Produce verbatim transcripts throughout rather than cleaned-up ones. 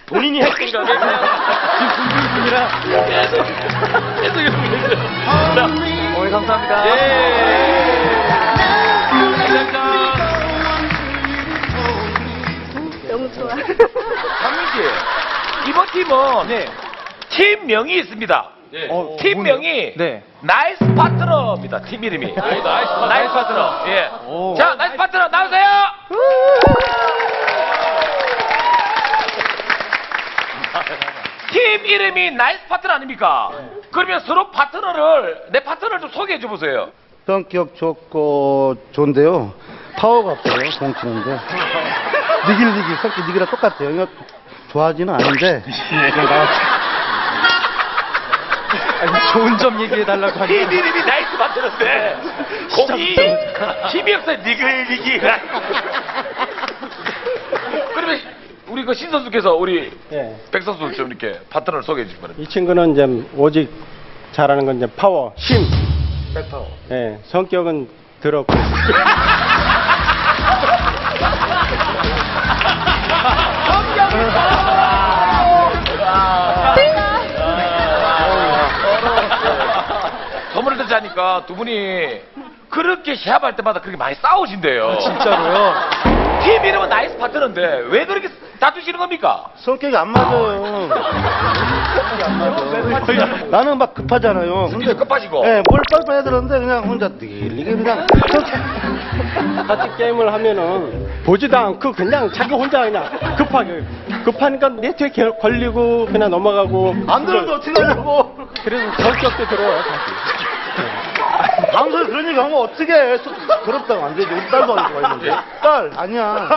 본인이 할 생각에 그냥 지금 준비 중이라 계속 계속 연구해요. 자, 오늘 감사합니다. 예. 감사합니다. 너무 좋아. 강민 씨, 이번 팀은 네. 팀명이 있습니다. 네. 어, 팀명이 네. 나이스 파트너입니다. 팀 이름이. 나이스, 파트너. 나이스 파트너. 예. 오. 자, 나이스 파트너 나오세요. 팀 이름이 나이스 파트너 아닙니까? 네. 그러면 서로 파트너를 내 파트너를 좀 소개해 줘 보세요. 성격 좋고 좋은데요. 파워가 없어요. 공 치는데. 니길 니길 성격 니기랑 똑같아요. 이거 좋아하지는 않은데. 그냥 나왔어요. 아니, 좋은 점 얘기해 달라고 팀 하니까. 이름이 나이스 파트너인데 공이 힘이 없어요. 니글 니글. 그러면 우리 그 신 선수께서 우리 예. 백 선수 좀 이렇게 파트너를 소개해 주시기 바랍니다. 이 친구는 이제 오직 잘하는 건 이제 파워, 힘. 백파워. 예. 성격은 더럽고. 소문을 듣자니까 두 분이 그렇게 시합할 때마다 그렇게 많이 싸우신대요. 진짜로요? 팀 이름은 나이스 파트너인데 왜 그렇게 다투시는 겁니까? 성격이 안 맞아요. 성격이 안 맞아. 나는 막 급하잖아요. 근데 급하시고. 예, 뭘 빨리빨리 해야 되는데 그냥 혼자 니길 니길 그냥. 같이 게임을 하면은 보지도 않고 그냥 자기 혼자 그냥 급하게. 급하니까 네트에 걸리고 그냥 넘어가고. 안 들어도 어떻게 하냐고. 그래서 성격도 들어요, 다시. 방송에 그런 얘기 하면 어떻게 해. 그렇다고 안 되지. 우리 딸도 아니고 있는데. 딸, 아니야.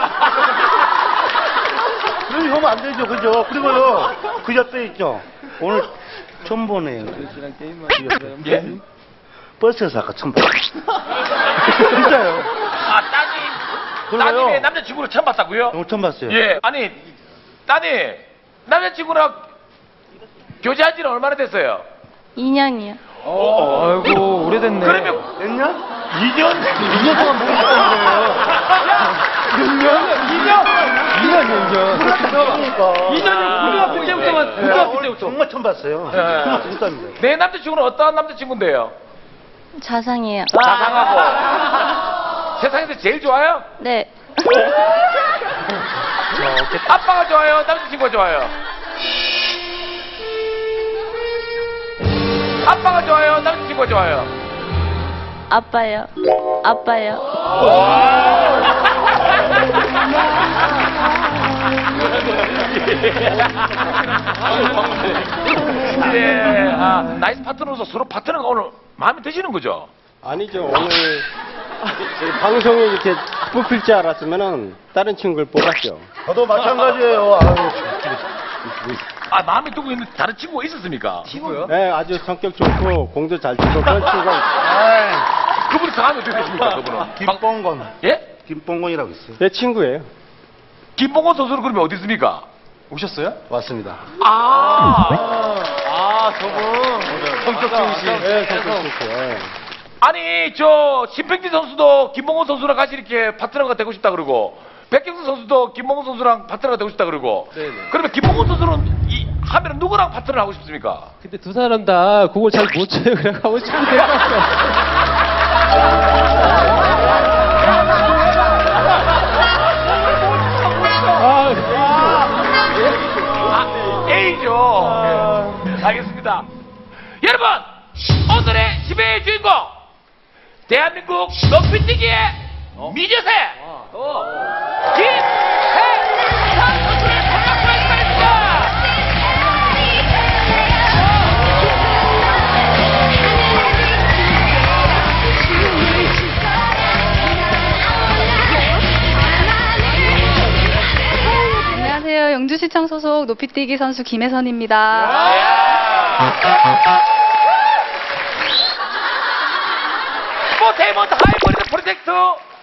그런 얘기 하면 안 되죠. 그죠? 그리고요, 그 옆에 있죠. 오늘 처음 보네요. 예? 버스에서 아까 처음 봤어요. 진짜요. 아, 따님. 그래요? 따님의 남자친구를 처음 봤다고요? 오늘 처음 봤어요. 예. 아니, 따님. 남자친구랑 교제한 지는 얼마나 됐어요? 이 년이요. 어, 아이고, 오래됐네. 그러면 됐냐? 이 년? 이 년 동안 못 봤는데요. 이 년? 이 년? 이 년이요, 이 년. 그러니까. 이 년이 고등학교 때부터만, 네, 고등학교 오늘 때부터. 정말 처음 봤어요. 예. 정말 진짜입니다. 내 남자친구는 어떠한 남자친구인데요? 자상해요. 자상하고. 세상에서 제일 좋아요? 네. 아빠가 좋아요? 남자친구가 좋아요? 아빠가 좋아요? 남자친구가 좋아요? 아빠요. 아빠요. 네, 아, 나이스 파트너로서 서로 파트너가 오늘 마음에 드시는 거죠? 아니죠. 오늘 이 방송에 이렇게 뽑힐 줄 알았으면은 다른 친구를 뽑았죠. 저도 마찬가지예요. 아유. 아, 마음에 두고 있는 다른 친구가 있었습니까? 친구요? 네, 아주 성격 좋고 공도 잘 치고 그런 친구가 아이, 그분이 성함이 어떻게 되십니까, 그분은? 김뽕건. 예? 김뽕건이라고 있어요. 제 친구예요. 김봉건 선수는 그러면 어디 있습니까? 오셨어요? 왔습니다. 아, 아, 저분. 성격 좋으신. 네, 성격 좋고. 예. 아니, 저, 신백진 선수도 김봉건 선수랑 같이 이렇게 파트너가 되고 싶다 그러고, 백경수 선수도 김봉건 선수랑 파트너가 되고 싶다 그러고, 네네. 그러면 김봉건 선수는 이, 하면 누구랑 파트너를 하고 싶습니까? 근데 두 사람 다 그걸 잘 못 쳐요. 그래 하고 싶은 대로 아, A죠. 예. 알겠습니다. 여러분, 오늘의 지배의 주인공, 대한민국 높이뛰기의 미녀새, 김혜선 선수를 반갑게 하겠습니다. 안녕하세요. 영주시청 소속 높이뛰기 선수 김혜선입니다. 스포테이먼트 하이브리드 프로젝트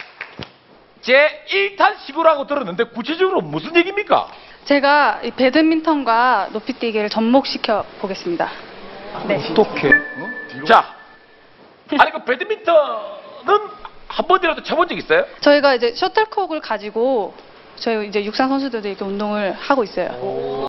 제일 탄 시구라고 들었는데 구체적으로 무슨 얘기입니까? 제가 이 배드민턴과 높이뛰기를 접목시켜 보겠습니다. 네. 어떻게? 자, 아니 그 배드민턴은 한 번이라도 쳐본 적 있어요? 저희가 이제 셔틀콕을 가지고 저희 이제 육상 선수들도 이렇게 운동을 하고 있어요.